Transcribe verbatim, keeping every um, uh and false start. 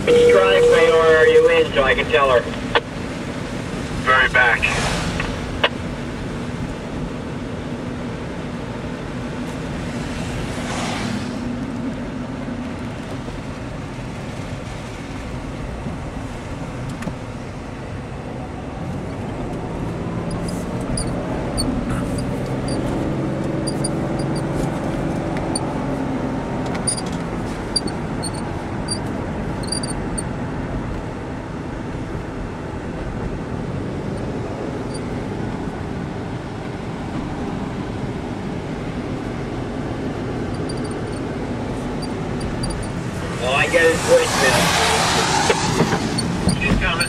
Which driveway are you in so I can tell her? Very back. All I get is voicemail. She's coming.